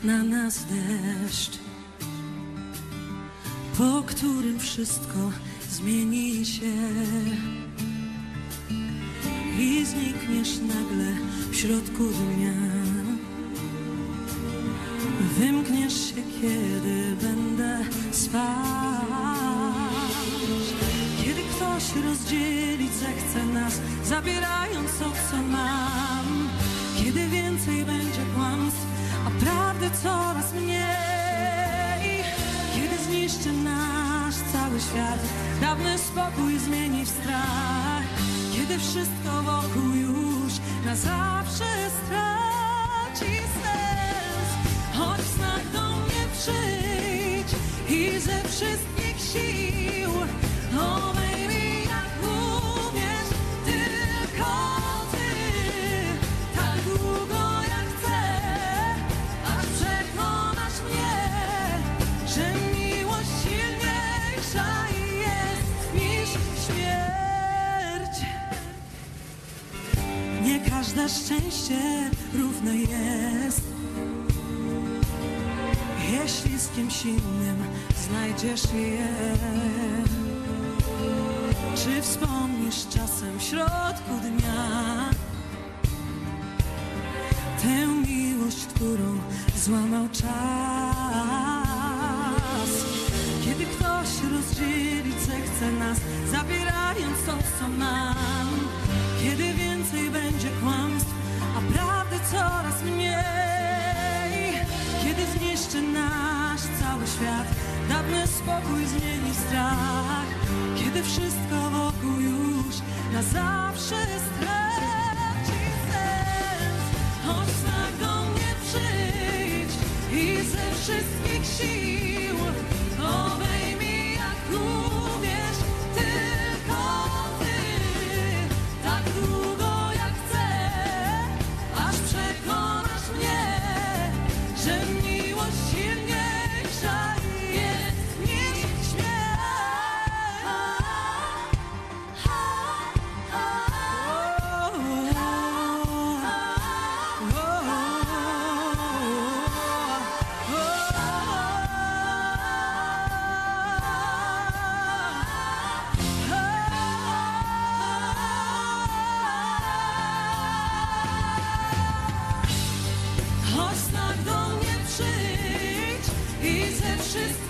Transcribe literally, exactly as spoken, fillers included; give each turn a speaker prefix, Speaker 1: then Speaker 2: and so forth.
Speaker 1: na nas deszcz, po którym wszystko zmieni się i znikniesz nagle w środku dnia. Wymkniesz się, kiedy będę spać, kiedy ktoś rozdzielić zechce nas, zabierając to, co mam, kiedy więcej będzie kłamstw, a prawdy coraz mniej, kiedy zniszczy nasz cały świat, dawny spokój zmieni w strach, kiedy wszystko wokół już na zawsze straci sens. Choć w snach do mnie przyjdź i ze wszystkich sił obejmij jak umiesz, tylko ty, tak długo jak chcę, aż przekonasz mnie, że miłość silniejsza jest niż śmierć. Nie każde szczęście równe jest, jeśli z kimś innym znajdziesz je. Czy wspomnisz czasem w środku dnia tę miłość, którą złamał czas? Kiedy ktoś rozdzielić zechce nas, zabierając to, co mam, kiedy więcej będzie kłamstw, a prawdy coraz mniej, kiedy zniszczy nasz cały świat, dawny spokój zmieni w strach, kiedy wszystko wokół już na zawsze straci sens. Choć w snach do mnie przyjdź i ze wszystkich sił obejmij jak umiesz, tylko ty, tak długo jak chcę, aż przekonasz mnie, że miłość silniejsza jest niż śmierć. Choć tak do mnie przyjdź i ze wszystkich